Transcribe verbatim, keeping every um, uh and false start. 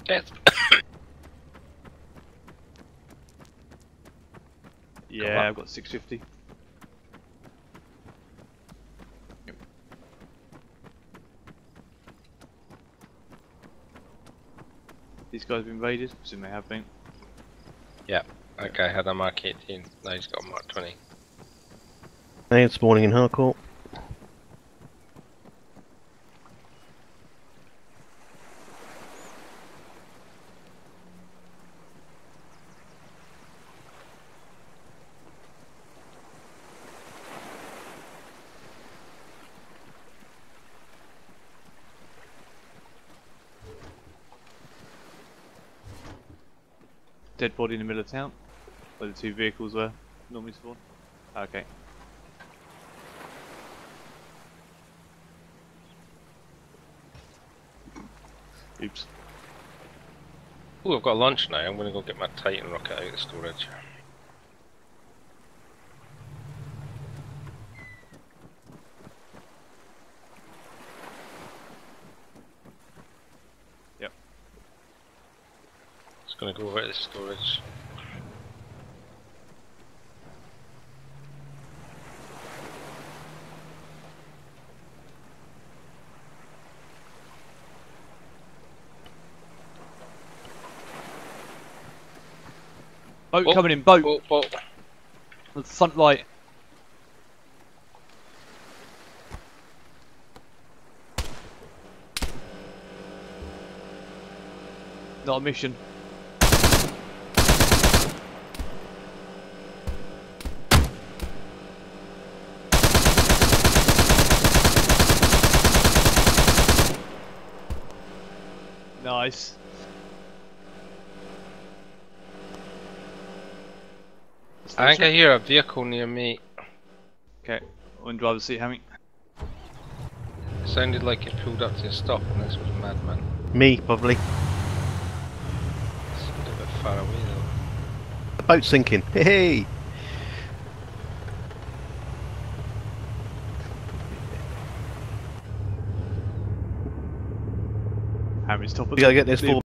Yes. Yeah, I've got six fifty. These guys have been raided? I assume they have been. Yeah. Okay, I had a Mark eighteen. Now he's got a Mark twenty. Hey, it's spawning in hardcore. Dead body in the middle of town, where the two vehicles were normally spawn. Okay. Oops. Ooh, I've got lunch now. I'm gonna go get my Titan rocket out of the storage. Yep. Just gonna go over to the storage. Boat Oh, coming in, boat! Boat, boat. The front light. Not a mission. Nice. I think I hear a vehicle near me. Okay, on driver's seat, Hammy. It sounded like it pulled up to a stop, and this was Madman. Me, probably. It's a little bit far away though. The boat's sinking. Hey! Hammy's top of We gotta get this the four.